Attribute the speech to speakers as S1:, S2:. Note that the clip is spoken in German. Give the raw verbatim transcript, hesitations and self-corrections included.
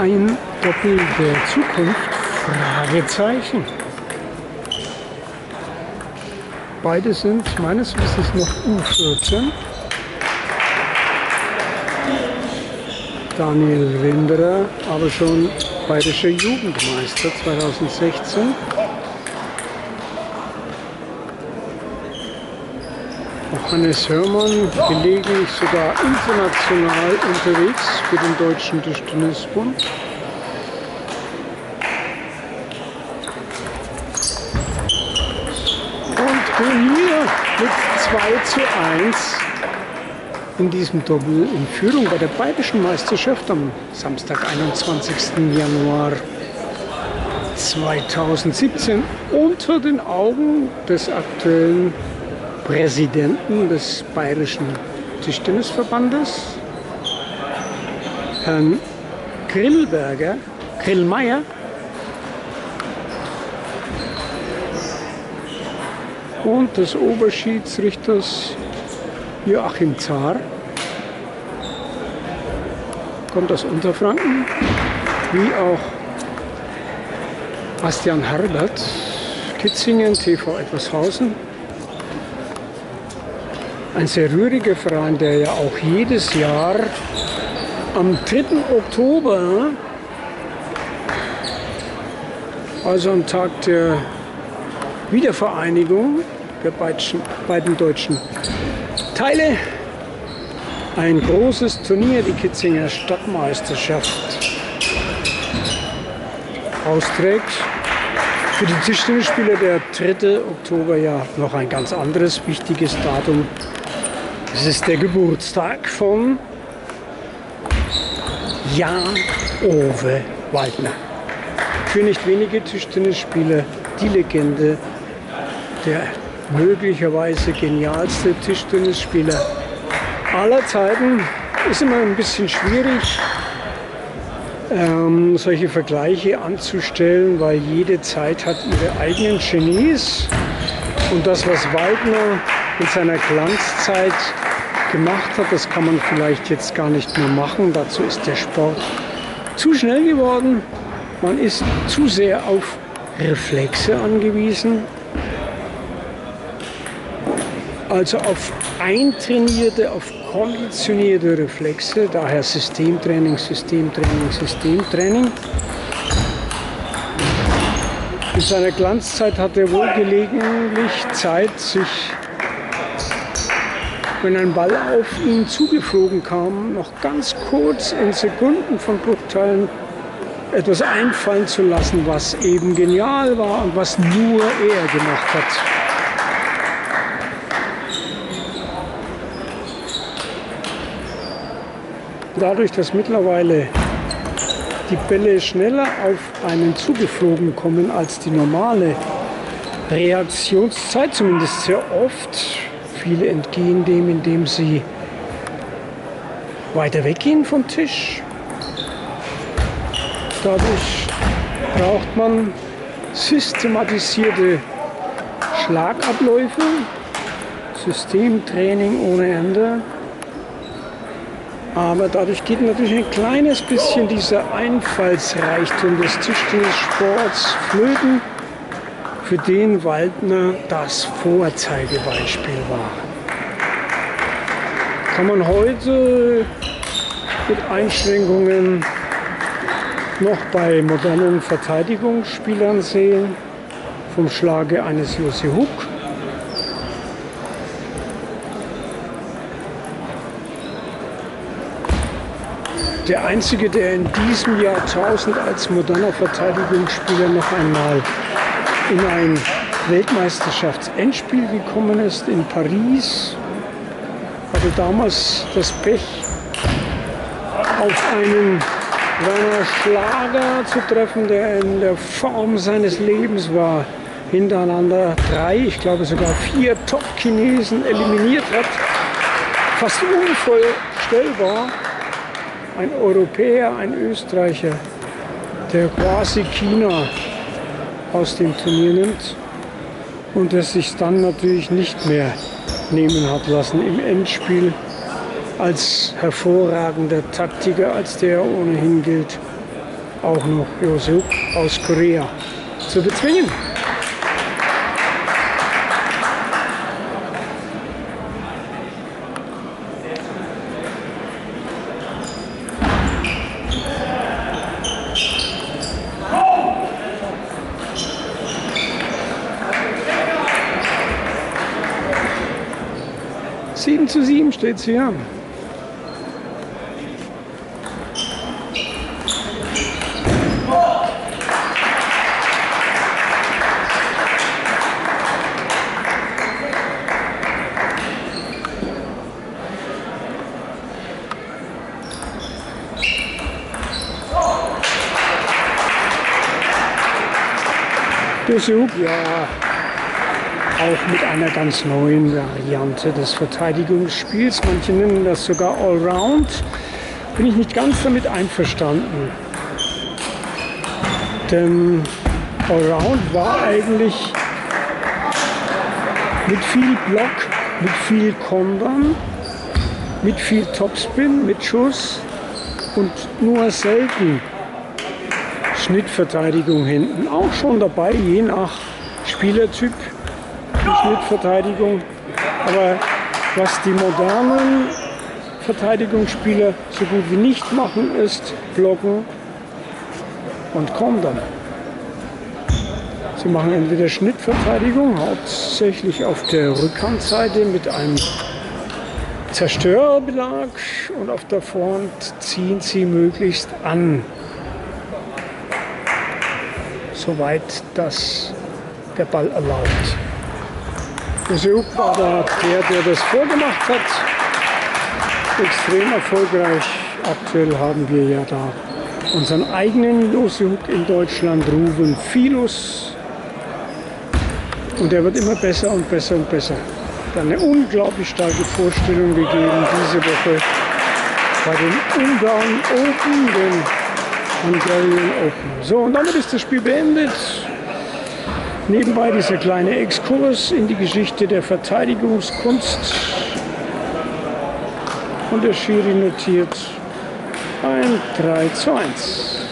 S1: ein Doppel der Zukunft? Fragezeichen. Beide sind meines Wissens noch U vierzehn. Daniel Rinderer, aber schon bayerischer Jugendmeister zweitausendsechzehn. Hannes Hörmann, gelegentlich sogar international unterwegs für den Deutschen Tischtennisbund. Und gehen hier mit zwei zu eins in diesem Doppel in Führung bei der Bayerischen Meisterschaft am Samstag, einundzwanzigsten Januar zweitausendsiebzehn, unter den Augen des aktuellen Präsidenten des Bayerischen Tischtennisverbandes, Herrn Grillberger, Grillmeier, und des Oberschiedsrichters Joachim Zahr, kommt aus Unterfranken, wie auch Bastian Herbert, Kitzingen, T V Etwashausen. Ein sehr rühriger Verein, der ja auch jedes Jahr am dritten Oktober, also am Tag der Wiedervereinigung der beiden, beiden deutschen Teile, ein großes Turnier, die Kitzinger Stadtmeisterschaft, austrägt. Für die Tischtennisspieler der dritte Oktober ja noch ein ganz anderes wichtiges Datum. Es ist der Geburtstag von Jan-Ove Waldner. Für nicht wenige Tischtennisspieler die Legende, der möglicherweise genialste Tischtennisspieler aller Zeiten. Ist immer ein bisschen schwierig, ähm, solche Vergleiche anzustellen, weil jede Zeit hat ihre eigenen Genies. Und das, was Waldner in seiner Glanzzeit gemacht hat, das kann man vielleicht jetzt gar nicht mehr machen. Dazu ist der Sport zu schnell geworden. Man ist zu sehr auf Reflexe angewiesen. Also auf eintrainierte, auf konditionierte Reflexe. Daher Systemtraining, Systemtraining, Systemtraining. In seiner Glanzzeit hat er wohl gelegentlich Zeit, sich, wenn ein Ball auf ihn zugeflogen kam, noch ganz kurz in Sekunden von Bruchteilen etwas einfallen zu lassen, was eben genial war und was nur er gemacht hat. Dadurch, dass mittlerweile die Bälle schneller auf einen zugeflogen kommen als die normale Reaktionszeit, zumindest sehr oft. Viele entgehen dem, indem sie weiter weggehen vom Tisch. Dadurch braucht man systematisierte Schlagabläufe, Systemtraining ohne Ende. Aber dadurch geht natürlich ein kleines bisschen dieser Einfallsreichtum des Tischtennissports flöten, für den Waldner das Vorzeigebeispiel war. Kann man heute mit Einschränkungen noch bei modernen Verteidigungsspielern sehen, vom Schlage eines Jussi Hug. Der einzige, der in diesem Jahrtausend als moderner Verteidigungsspieler noch einmal in ein Weltmeisterschaftsendspiel gekommen ist, in Paris, hatte damals das Pech, auf einen Werner Schlager zu treffen, der in der Form seines Lebens war, hintereinander drei, ich glaube sogar vier Top-Chinesen eliminiert hat, fast unvorstellbar. Ein Europäer, ein Österreicher, der quasi China aus dem Turnier nimmt und der sich dann natürlich nicht mehr nehmen hat lassen im Endspiel als hervorragender Taktiker, als der ohnehin gilt. auch noch Jo Seok aus Korea zu bezwingen. sieben zu sieben steht es hier. Jo Seok, ja, auch mit einer ganz neuen Variante des Verteidigungsspiels. Manche nennen das sogar Allround. Bin ich nicht ganz damit einverstanden. Denn Allround war eigentlich mit viel Block, mit viel Kontern, mit viel Topspin, mit Schuss und nur selten Schnittverteidigung hinten. Auch schon dabei, je nach Spielertyp, die Schnittverteidigung. Aber was die modernen Verteidigungsspieler so gut wie nicht machen, ist blocken und kontern. Sie machen entweder Schnittverteidigung, hauptsächlich auf der Rückhandseite mit einem Zerstörerbelag, und auf der Front ziehen sie möglichst an, soweit das der Ball erlaubt. Jo Seok war da der, der das vorgemacht hat. Extrem erfolgreich. Aktuell haben wir ja da unseren eigenen Jo Seok in Deutschland, Ruven Filus. Und der wird immer besser und besser und besser. Hat eine unglaublich starke Vorstellung gegeben diese Woche bei den Ungarn Open, den Hungarian Open. So, und damit ist das Spiel beendet. Nebenbei dieser kleine Exkurs in die Geschichte der Verteidigungskunst. Und der Schiri notiert ein drei zu eins.